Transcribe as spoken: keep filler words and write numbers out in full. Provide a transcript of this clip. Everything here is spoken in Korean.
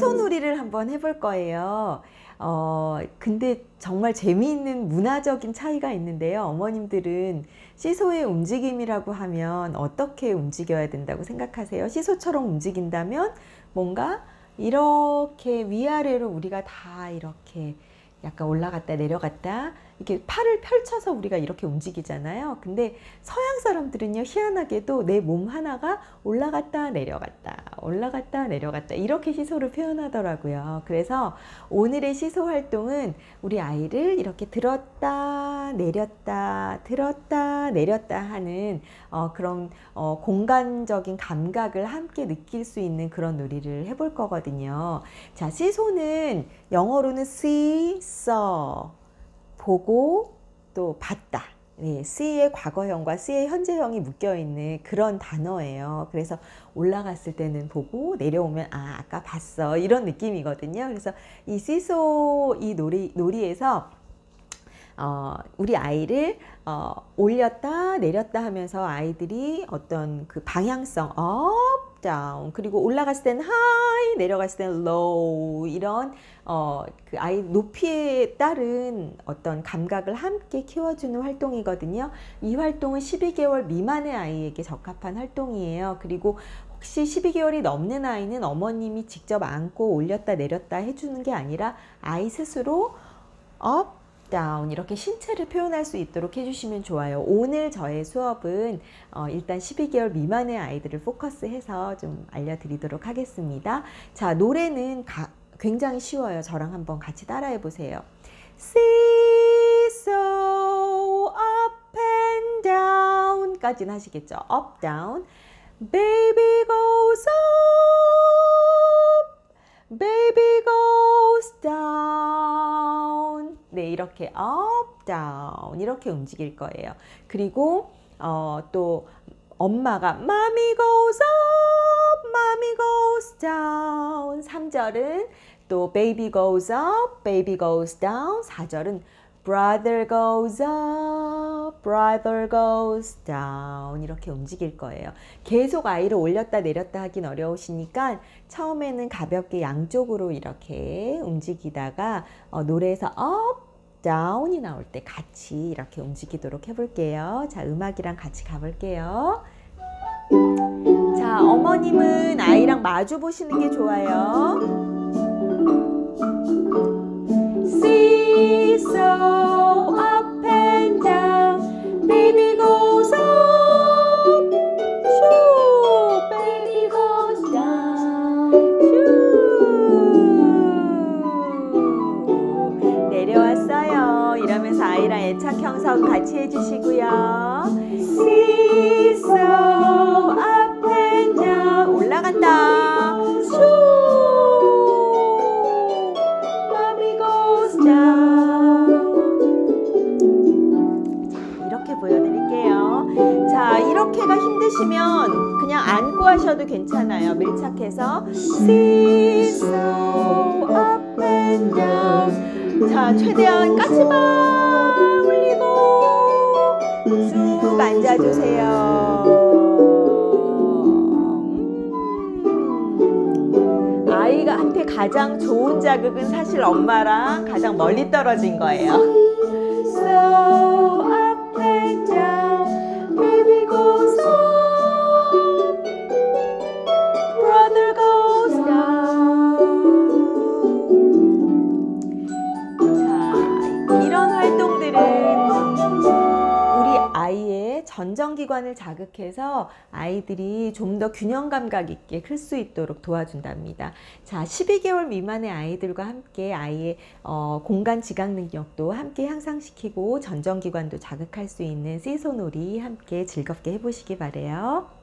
시소놀이를 한번 해볼 거예요. 어, 근데 정말 재미있는 문화적인 차이가 있는데요. 어머님들은 시소의 움직임이라고 하면 어떻게 움직여야 된다고 생각하세요? 시소처럼 움직인다면 뭔가 이렇게 위아래로 우리가 다 이렇게 약간 올라갔다 내려갔다 이렇게 팔을 펼쳐서 우리가 이렇게 움직이잖아요. 근데 서양 사람들은요, 희한하게도 내 몸 하나가 올라갔다 내려갔다 올라갔다 내려갔다 이렇게 시소를 표현하더라고요. 그래서 오늘의 시소 활동은 우리 아이를 이렇게 들었다 내렸다 들었다 내렸다 하는 어, 그런 어, 공간적인 감각을 함께 느낄 수 있는 그런 놀이를 해볼 거거든요. 자, 시소는 영어로는 see, saw, 보고 또 봤다. 네, see의 과거형과 see의 현재형이 묶여있는 그런 단어예요. 그래서 올라갔을 때는 보고 내려오면 아 아까 봤어 이런 느낌이거든요. 그래서 이 시소 이 놀이, 놀이에서 어, 우리 아이를 어, 올렸다 내렸다 하면서 아이들이 어떤 그 방향성 up, down 그리고 올라갔을 때는 high 내려갔을 때는 low 이런 어, 그 아이 높이에 따른 어떤 감각을 함께 키워주는 활동이거든요. 이 활동은 십이 개월 미만의 아이에게 적합한 활동이에요. 그리고 혹시 십이 개월이 넘는 아이는 어머님이 직접 안고 올렸다 내렸다 해주는 게 아니라 아이 스스로 up 다운 이렇게 신체를 표현할 수 있도록 해주시면 좋아요. 오늘 저의 수업은 어, 일단 십이 개월 미만의 아이들을 포커스해서 좀 알려드리도록 하겠습니다. 자, 노래는 가, 굉장히 쉬워요. 저랑 한번 같이 따라해 보세요. Seesaw up and down 까지는 하시겠죠? up, down. Baby goes up, baby goes down. 네, 이렇게 up, down 이렇게 움직일 거예요. 그리고 어, 또 엄마가 Mommy goes up, Mommy goes down. 삼 절은 또 Baby goes up, Baby goes down. 사 절은 Brother goes up, Brother goes down 이렇게 움직일 거예요. 계속 아이를 올렸다 내렸다 하긴 어려우시니까 처음에는 가볍게 양쪽으로 이렇게 움직이다가 어, 노래에서 up, down이 나올 때 같이 이렇게 움직이도록 해볼게요. 자, 음악이랑 같이 가볼게요. 자, 어머님은 아이랑 마주 보시는 게 좋아요. Seesaw up and down, baby goes up, shoo, baby goes down, shoo. 내려왔어요. 이러면서 아이랑 애착 형성 같이 해주시고요. Seesaw up and down, 올라간다. shoo. 이렇게 보여드릴게요. 자, 이렇게가 힘드시면 그냥 안고 하셔도 괜찮아요. 밀착해서 Seesaw up and down. 자, 최대한 까치발 올리고 쭉 앉아주세요. 음. 아이가 한테 가장 좋은 자극은 사실 엄마랑 가장 멀리 떨어진 거예요. So up and down, baby goes up, brother goes down. 자, 이런 활동들은 우리 아이의 전정기관을 자극해서 아이들이 좀 더 균형 감각 있게 클 수 있도록 도와준답니다. 자, 십이 개월 미만의 아이들과 함께 아이의 어, 공간 지각 능력도 함께 향상시키고 전정기관도 자극할 수 있는 시소놀이 함께 즐겁게 해보시기 바래요.